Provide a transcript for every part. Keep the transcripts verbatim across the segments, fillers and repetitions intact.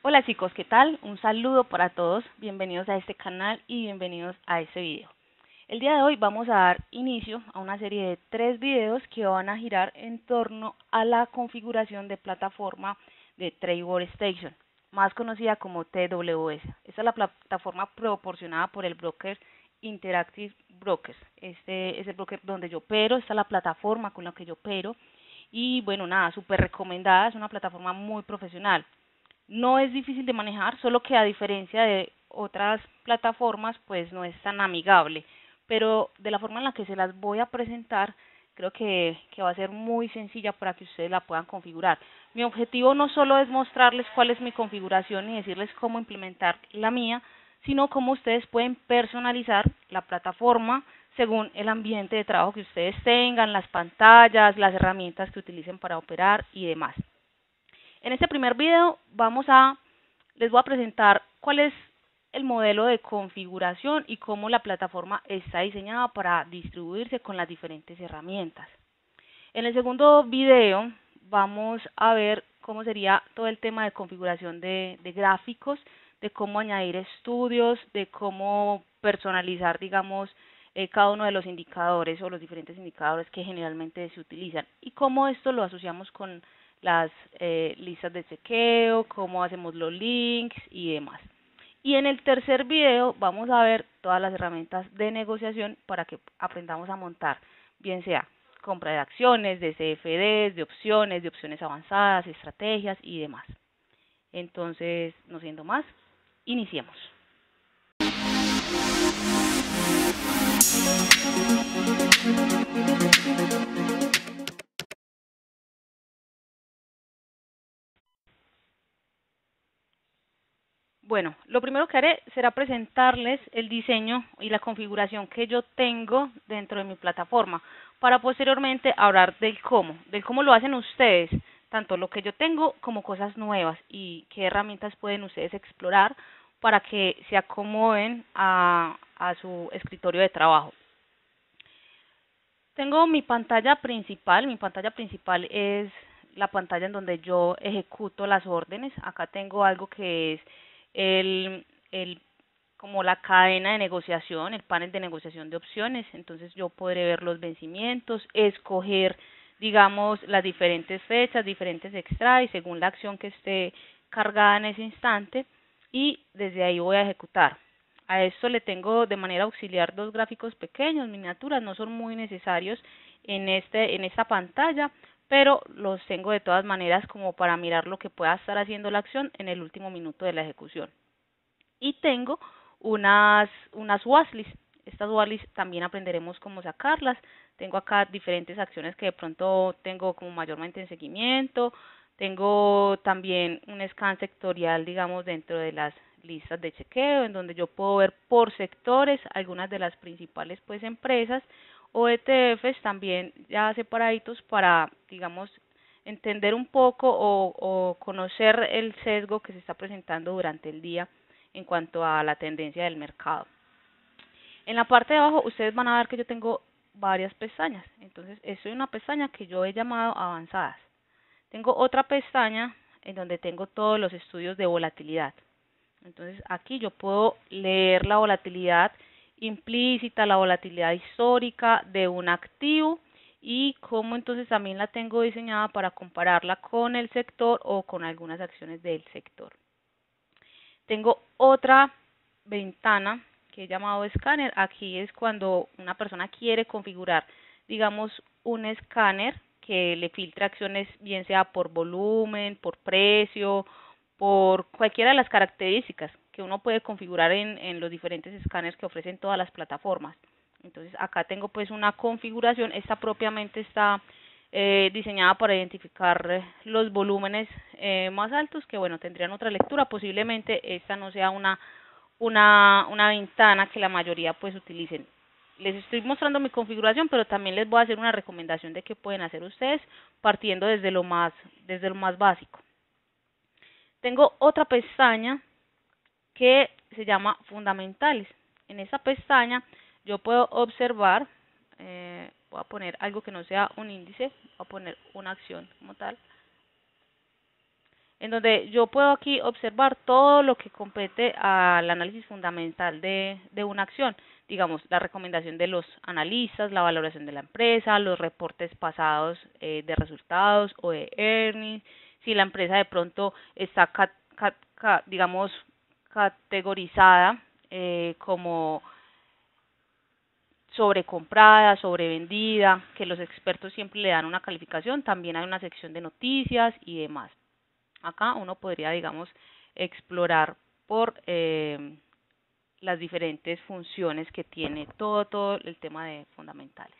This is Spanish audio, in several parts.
Hola chicos, ¿qué tal? Un saludo para todos, bienvenidos a este canal y bienvenidos a este video. El día de hoy vamos a dar inicio a una serie de tres videos que van a girar en torno a la configuración de plataforma de Trade Workstation, más conocida como T W S. Esta es la plataforma proporcionada por el broker Interactive Brokers. Este es el broker donde yo opero, esta es la plataforma con la que yo opero y bueno, nada, súper recomendada, es una plataforma muy profesional. No es difícil de manejar, solo que a diferencia de otras plataformas, pues no es tan amigable. Pero de la forma en la que se las voy a presentar, creo que, que va a ser muy sencilla para que ustedes la puedan configurar. Mi objetivo no solo es mostrarles cuál es mi configuración y decirles cómo implementar la mía, sino cómo ustedes pueden personalizar la plataforma según el ambiente de trabajo que ustedes tengan, las pantallas, las herramientas que utilicen para operar y demás. En este primer video vamos a, les voy a presentar cuál es el modelo de configuración y cómo la plataforma está diseñada para distribuirse con las diferentes herramientas. En el segundo video vamos a ver cómo sería todo el tema de configuración de, de gráficos, de cómo añadir estudios, de cómo personalizar, digamos, eh, cada uno de los indicadores o los diferentes indicadores que generalmente se utilizan y cómo esto lo asociamos con las eh, listas de chequeo, cómo hacemos los links y demás. Y en el tercer video vamos a ver todas las herramientas de negociación para que aprendamos a montar, bien sea compra de acciones, de C F Ds, de opciones, de opciones avanzadas, estrategias y demás. Entonces, no siendo más, iniciemos. Bueno, lo primero que haré será presentarles el diseño y la configuración que yo tengo dentro de mi plataforma, para posteriormente hablar del cómo, del cómo lo hacen ustedes, tanto lo que yo tengo como cosas nuevas y qué herramientas pueden ustedes explorar para que se acomoden a, a su escritorio de trabajo. Tengo mi pantalla principal, mi pantalla principal es la pantalla en donde yo ejecuto las órdenes. Acá tengo algo que es el, el como la cadena de negociación, el panel de negociación de opciones. Entonces yo podré ver los vencimientos, escoger, digamos, las diferentes fechas, diferentes strikes según la acción que esté cargada en ese instante y desde ahí voy a ejecutar. A esto le tengo de manera auxiliar dos gráficos pequeños, miniaturas, no son muy necesarios en, este, en esta pantalla, pero los tengo de todas maneras como para mirar lo que pueda estar haciendo la acción en el último minuto de la ejecución. Y tengo unas, unas watchlist. Estas watchlist también aprenderemos cómo sacarlas. Tengo acá diferentes acciones que de pronto tengo como mayormente en seguimiento. Tengo también un scan sectorial, digamos, dentro de las listas de chequeo, en donde yo puedo ver por sectores algunas de las principales pues empresas o E T Fs también ya separaditos para, digamos, entender un poco o, o conocer el sesgo que se está presentando durante el día en cuanto a la tendencia del mercado. En la parte de abajo ustedes van a ver que yo tengo varias pestañas. Entonces, esto es una pestaña que yo he llamado avanzadas. Tengo otra pestaña en donde tengo todos los estudios de volatilidad. Entonces, aquí yo puedo leer la volatilidad implícita, la volatilidad histórica de un activo y cómo entonces también la tengo diseñada para compararla con el sector o con algunas acciones del sector. Tengo otra ventana que he llamado escáner. Aquí es cuando una persona quiere configurar, digamos, un escáner que le filtre acciones, bien sea por volumen, por precio, por cualquiera de las características que uno puede configurar en, en los diferentes escáneres que ofrecen todas las plataformas. Entonces acá tengo pues una configuración, esta propiamente está eh, diseñada para identificar eh, los volúmenes eh, más altos, que bueno, tendrían otra lectura. Posiblemente esta no sea una, una, una ventana que la mayoría pues utilicen. Les estoy mostrando mi configuración, pero también les voy a hacer una recomendación de qué pueden hacer ustedes partiendo desde lo más, desde lo más básico. Tengo otra pestaña que se llama fundamentales. En esa pestaña yo puedo observar, eh, voy a poner algo que no sea un índice, voy a poner una acción como tal. en donde yo puedo aquí observar todo lo que compete al análisis fundamental de, de una acción. Digamos, la recomendación de los analistas, la valoración de la empresa, los reportes pasados eh, de resultados o de earnings, si la empresa de pronto está, ca ca ca digamos, categorizada eh, como sobrecomprada, sobrevendida, que los expertos siempre le dan una calificación, también hay una sección de noticias y demás. Acá uno podría, digamos, explorar por eh, las diferentes funciones que tiene todo, todo el tema de fundamentales.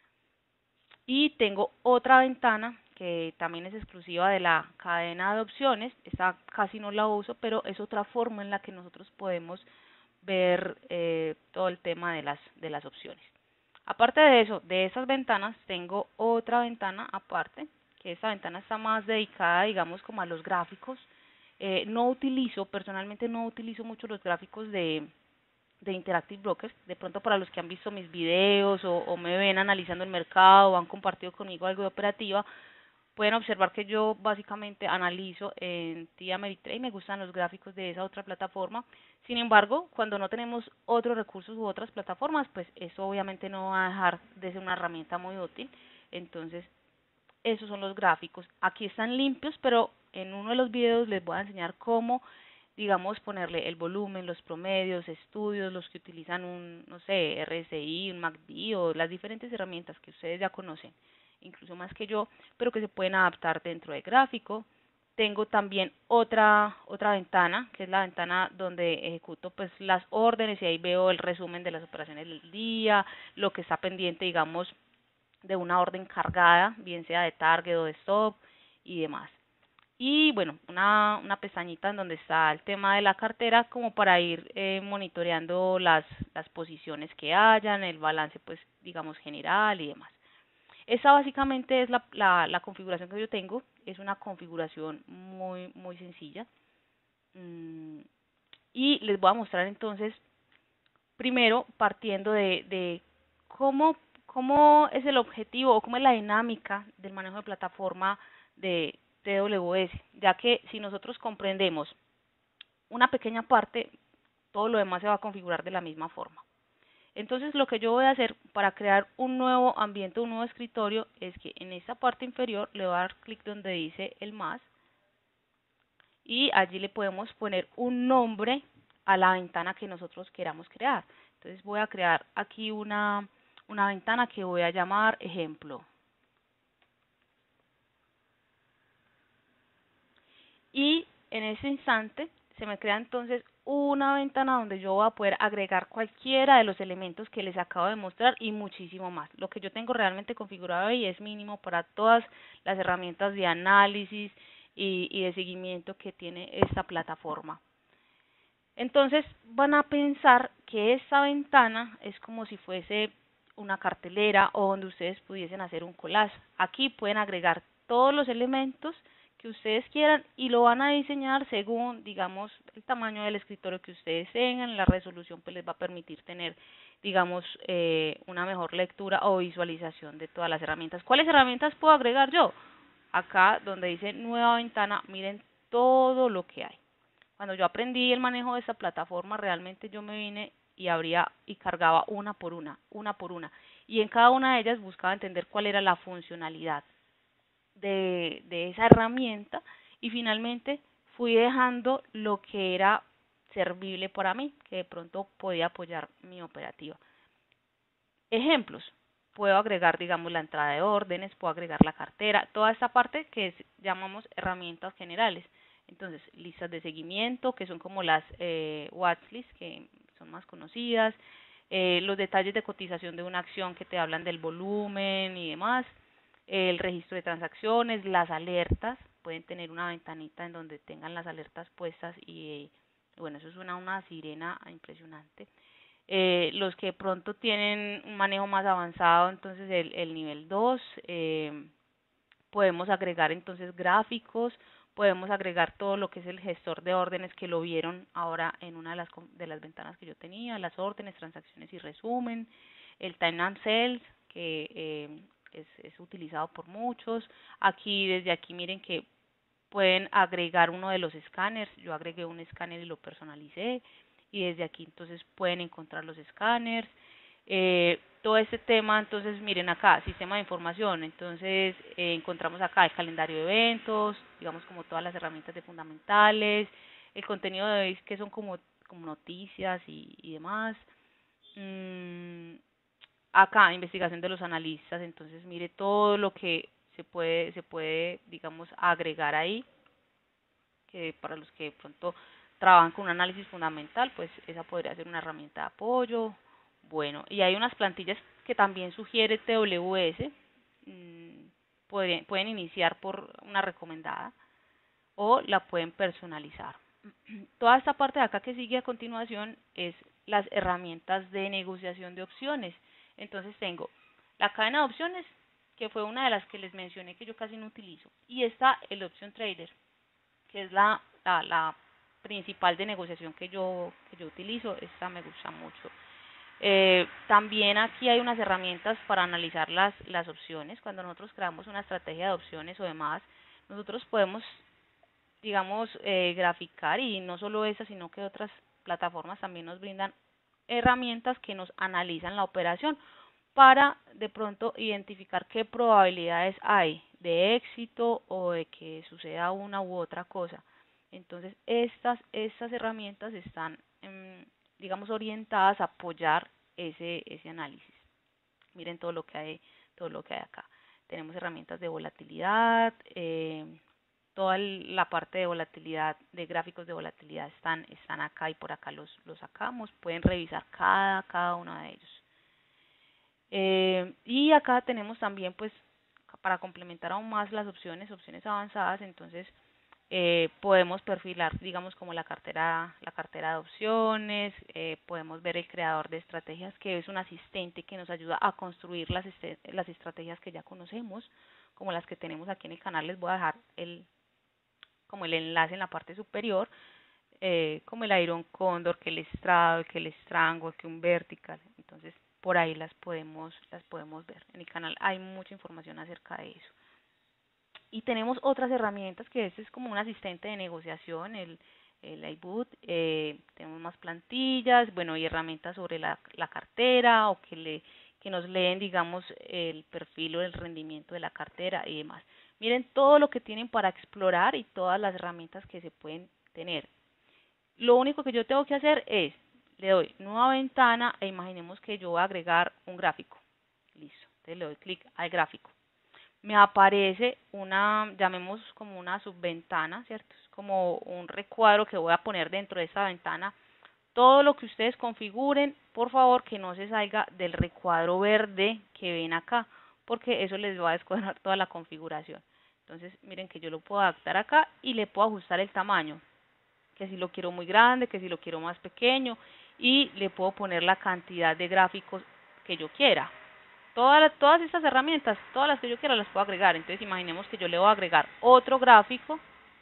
Y tengo otra ventana que también es exclusiva de la cadena de opciones, esta casi no la uso, pero es otra forma en la que nosotros podemos ver eh, todo el tema de las, de las opciones. Aparte de eso, de esas ventanas, tengo otra ventana aparte, que esta ventana está más dedicada, digamos, como a los gráficos. Eh, no utilizo, personalmente no utilizo mucho los gráficos de, de Interactive Brokers. De pronto para los que han visto mis videos o, o me ven analizando el mercado o han compartido conmigo algo de operativa, pueden observar que yo básicamente analizo en T D Ameritrade y me gustan los gráficos de esa otra plataforma. Sin embargo, cuando no tenemos otros recursos u otras plataformas, pues eso obviamente no va a dejar de ser una herramienta muy útil. Entonces, esos son los gráficos. Aquí están limpios, pero en uno de los videos les voy a enseñar cómo, digamos, ponerle el volumen, los promedios, estudios, los que utilizan un, no sé, R S I, un M A C D o las diferentes herramientas que ustedes ya conocen, incluso más que yo, pero que se pueden adaptar dentro de gráfico. Tengo también otra otra ventana, que es la ventana donde ejecuto pues las órdenes y ahí veo el resumen de las operaciones del día, lo que está pendiente, digamos, de una orden cargada, bien sea de target o de stop y demás. Y bueno, una, una pestañita en donde está el tema de la cartera como para ir eh, monitoreando las, las posiciones que hayan, el balance pues digamos general y demás. Esa básicamente es la, la, la configuración que yo tengo, es una configuración muy muy sencilla. Mm, y les voy a mostrar entonces, primero partiendo de, de cómo, cómo es el objetivo o cómo es la dinámica del manejo de plataforma de T W S, ya que si nosotros comprendemos una pequeña parte, todo lo demás se va a configurar de la misma forma. Entonces lo que yo voy a hacer para crear un nuevo ambiente, un nuevo escritorio, es que en esta parte inferior le voy a dar clic donde dice el más y allí le podemos poner un nombre a la ventana que nosotros queramos crear. Entonces voy a crear aquí una, una ventana que voy a llamar ejemplo. Y en ese instante se me crea entonces una ventana donde yo voy a poder agregar cualquiera de los elementos que les acabo de mostrar y muchísimo más. Lo que yo tengo realmente configurado ahí es mínimo para todas las herramientas de análisis y, y de seguimiento que tiene esta plataforma. Entonces van a pensar que esta ventana es como si fuese una cartelera o donde ustedes pudiesen hacer un collage. Aquí pueden agregar todos los elementos que ustedes quieran y lo van a diseñar según, digamos, el tamaño del escritorio que ustedes tengan. La resolución pues les va a permitir tener, digamos, eh, una mejor lectura o visualización de todas las herramientas. ¿Cuáles herramientas puedo agregar yo? Acá donde dice nueva ventana, miren todo lo que hay. Cuando yo aprendí el manejo de esa plataforma, realmente yo me vine y abría y cargaba una por una, una por una. Y en cada una de ellas buscaba entender cuál era la funcionalidad de, de esa herramienta y finalmente fui dejando lo que era servible para mí, que de pronto podía apoyar mi operativa. Ejemplos. Puedo agregar, digamos, la entrada de órdenes, puedo agregar la cartera, toda esta parte que es, llamamos herramientas generales. Entonces, listas de seguimiento, que son como las eh, watchlists, que son más conocidas, eh, los detalles de cotización de una acción que te hablan del volumen y demás, el registro de transacciones, las alertas, pueden tener una ventanita en donde tengan las alertas puestas y, eh, bueno, eso suena una sirena impresionante. Eh, los que pronto tienen un manejo más avanzado, entonces el, el nivel dos, eh, podemos agregar entonces gráficos, podemos agregar todo lo que es el gestor de órdenes que lo vieron ahora en una de las, de las ventanas que yo tenía, las órdenes, transacciones y resumen, el time and sales que eh, es, es utilizado por muchos. Aquí, desde aquí miren que pueden agregar uno de los escáneres. Yo agregué un escáner y lo personalicé, y desde aquí entonces pueden encontrar los escáneres. Eh, todo este tema, entonces miren acá, sistema de información, entonces eh, encontramos acá el calendario de eventos, digamos como todas las herramientas de fundamentales, el contenido de que son como, como noticias y, y demás. Mm, acá investigación de los analistas, entonces mire todo lo que se puede, se puede, digamos, agregar ahí, que para los que de pronto trabajan con un análisis fundamental, pues esa podría ser una herramienta de apoyo. Bueno, y hay unas plantillas que también sugiere T W S, mmm, pueden, pueden iniciar por una recomendada o la pueden personalizar. Toda esta parte de acá que sigue a continuación es las herramientas de negociación de opciones. Entonces tengo la cadena de opciones, que fue una de las que les mencioné que yo casi no utilizo, y está el Option Trader, que es la, la, la principal de negociación que yo, que yo utilizo. Esta me gusta mucho. Eh, también aquí hay unas herramientas para analizar las, las opciones. Cuando nosotros creamos una estrategia de opciones o demás, nosotros podemos, digamos, eh, graficar, y no solo esa, sino que otras plataformas también nos brindan herramientas que nos analizan la operación para de pronto identificar qué probabilidades hay de éxito o de que suceda una u otra cosa. Entonces, estas, estas herramientas están, eh, digamos, orientadas a apoyar ese, ese análisis. Miren todo lo que hay, todo lo que hay acá. Tenemos herramientas de volatilidad, eh, toda la parte de volatilidad, de gráficos de volatilidad están, están acá, y por acá los, los sacamos. Pueden revisar cada, cada uno de ellos. Eh, y acá tenemos también, pues, para complementar aún más las opciones, opciones avanzadas. Entonces eh, podemos perfilar, digamos, como la cartera, la cartera de opciones. Eh, podemos ver el creador de estrategias, que es un asistente que nos ayuda a construir las, este, las estrategias que ya conocemos, como las que tenemos aquí en el canal. Les voy a dejar el, como el enlace en la parte superior, eh, como el Iron Condor, que el Estrado, que el Strangle, que un Vertical. Entonces por ahí las podemos, las podemos ver. En el canal hay mucha información acerca de eso. Y tenemos otras herramientas, que este es como un asistente de negociación, el, el iBoot. Eh, tenemos más plantillas, bueno, y herramientas sobre la, la cartera, o que, le, que nos leen, digamos, el perfil o el rendimiento de la cartera y demás. Miren todo lo que tienen para explorar y todas las herramientas que se pueden tener. Lo único que yo tengo que hacer es, le doy nueva ventana, e imaginemos que yo voy a agregar un gráfico. Listo. Entonces le doy clic al gráfico. Me aparece una, llamemos como una subventana, ¿cierto? Es como un recuadro que voy a poner dentro de esta ventana. Todo lo que ustedes configuren, por favor, que no se salga del recuadro verde que ven acá, porque eso les va a descuadrar toda la configuración. Entonces, miren que yo lo puedo adaptar acá y le puedo ajustar el tamaño, que si lo quiero muy grande, que si lo quiero más pequeño, y le puedo poner la cantidad de gráficos que yo quiera. Todas, todas estas herramientas, todas las que yo quiera, las puedo agregar. Entonces imaginemos que yo le voy a agregar otro gráfico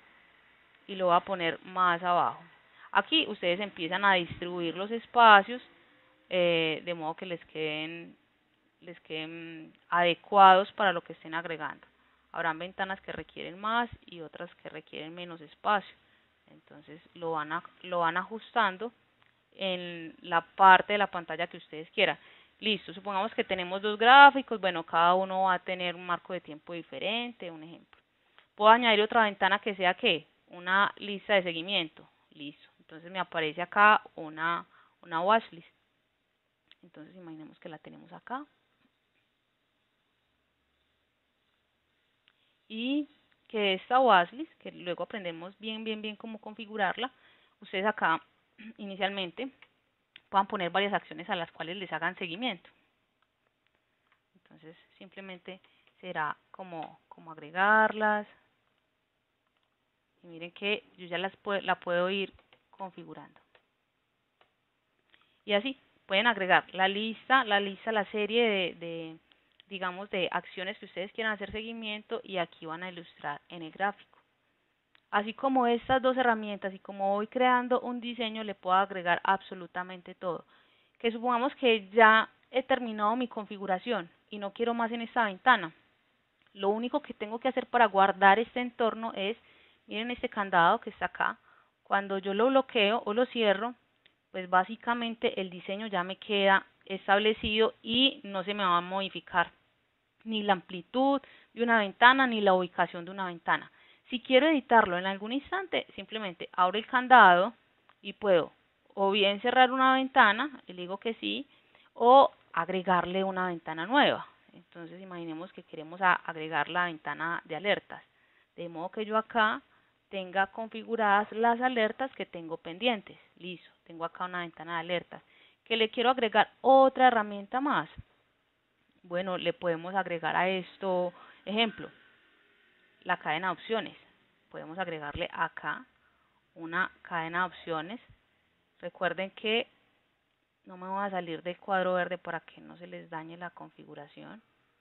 y lo voy a poner más abajo. Aquí ustedes empiezan a distribuir los espacios eh, de modo que les queden, les queden adecuados para lo que estén agregando. Habrán ventanas que requieren más y otras que requieren menos espacio. Entonces lo van, a, lo van ajustando en la parte de la pantalla que ustedes quieran. Listo, supongamos que tenemos dos gráficos. Bueno, cada uno va a tener un marco de tiempo diferente, un ejemplo. Puedo añadir otra ventana que sea, ¿qué? Una lista de seguimiento. Listo, entonces me aparece acá una, una watchlist. Entonces imaginemos que la tenemos acá. Y que esta watchlist, que luego aprendemos bien, bien, bien cómo configurarla, ustedes acá inicialmente puedan poner varias acciones a las cuales les hagan seguimiento. Entonces simplemente será como, como agregarlas. Y miren que yo ya las puedo, la puedo ir configurando. Y así pueden agregar la lista, la lista, la serie de, de, digamos, de acciones que ustedes quieran hacer seguimiento, y aquí van a ilustrar en el gráfico. Así como estas dos herramientas, y como voy creando un diseño, le puedo agregar absolutamente todo. Que supongamos que ya he terminado mi configuración y no quiero más en esta ventana. Lo único que tengo que hacer para guardar este entorno es Miren este candado que está acá. Cuando yo lo bloqueo o lo cierro, pues básicamente el diseño ya me queda establecido y no se me va a modificar ni la amplitud de una ventana ni la ubicación de una ventana. Si quiero editarlo en algún instante, simplemente abro el candado y puedo o bien cerrar una ventana, le digo que sí, o agregarle una ventana nueva. Entonces imaginemos que queremos agregar la ventana de alertas, de modo que yo acá tenga configuradas las alertas que tengo pendientes. Listo, tengo acá una ventana de alertas. Que le quiero agregar otra herramienta más. Bueno, le podemos agregar a esto, ejemplo, la cadena de opciones. Podemos agregarle acá una cadena de opciones. Recuerden que no me voy a salir del cuadro verde para que no se les dañe la configuración.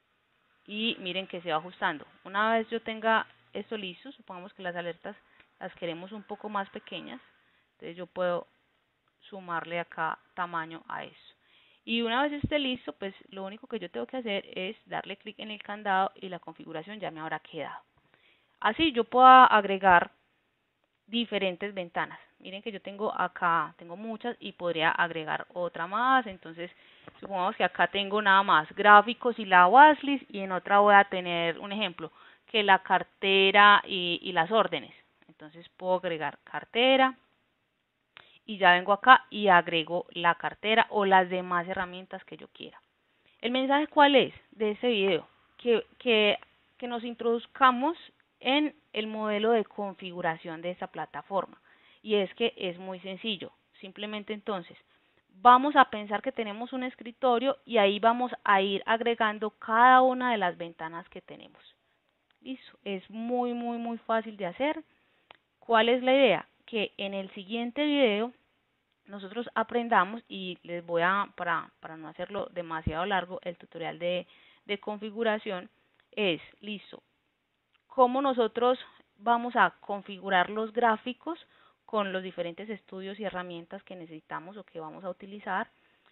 Y miren que se va ajustando. Una vez yo tenga esto listo, supongamos que las alertas las queremos un poco más pequeñas, entonces yo puedo sumarle acá tamaño a eso. Y una vez esté listo, pues lo único que yo tengo que hacer es darle clic en el candado y la configuración ya me habrá quedado. Así yo puedo agregar diferentes ventanas. Miren que yo tengo acá, tengo muchas y podría agregar otra más. Entonces, supongamos que acá tengo nada más gráficos y la watchlist, y en otra voy a tener un ejemplo, que la cartera y, y las órdenes. Entonces puedo agregar cartera y ya vengo acá y agrego la cartera o las demás herramientas que yo quiera. ¿El mensaje cuál es de este video? Que, que, que nos introduzcamos en el modelo de configuración de esta plataforma. Y es que es muy sencillo. Simplemente entonces vamos a pensar que tenemos un escritorio y ahí vamos a ir agregando cada una de las ventanas que tenemos. Listo. Es muy, muy, muy fácil de hacer. ¿Cuál es la idea? Que en el siguiente video nosotros aprendamos, y les voy a, para, para no hacerlo demasiado largo, el tutorial de, de configuración es, listo, cómo nosotros vamos a configurar los gráficos con los diferentes estudios y herramientas que necesitamos o que vamos a utilizar,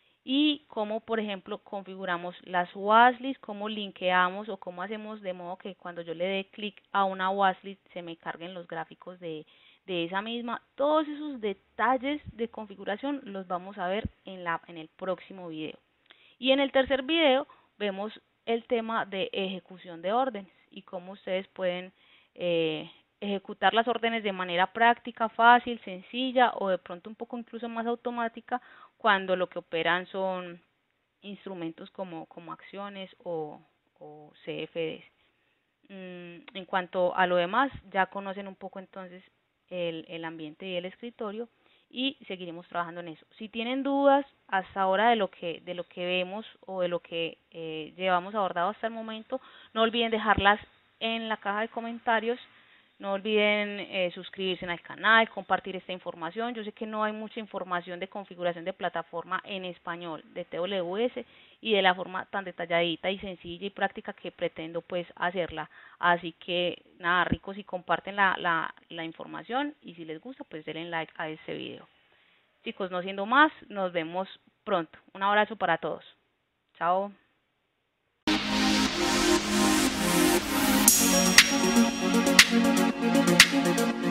y cómo, por ejemplo, configuramos las watchlist, cómo linkeamos o cómo hacemos de modo que cuando yo le dé clic a una watchlist se me carguen los gráficos de, de esa misma. Todos esos detalles de configuración los vamos a ver en, la, en el próximo video. Y en el tercer video vemos el tema de ejecución de órdenes y cómo ustedes pueden eh, ejecutar las órdenes de manera práctica, fácil, sencilla o de pronto un poco incluso más automática cuando lo que operan son instrumentos como, como acciones o, o C F Ds. Mm, en cuanto a lo demás, ya conocen un poco entonces el, el ambiente y el escritorio y seguiremos trabajando en eso. Si tienen dudas hasta ahora de lo que, de lo que vemos o de lo que eh, llevamos abordado hasta el momento, no olviden dejarlas en la caja de comentarios. No olviden eh, suscribirse al canal, compartir esta información. Yo sé que no hay mucha información de configuración de plataforma en español de T W S y de la forma tan detalladita y sencilla y práctica que pretendo pues hacerla. Así que nada, ricos, y comparten la, la, la información, y si les gusta pues denle like a este video. Chicos, no siendo más, nos vemos pronto. Un abrazo para todos. Chao. Thank you.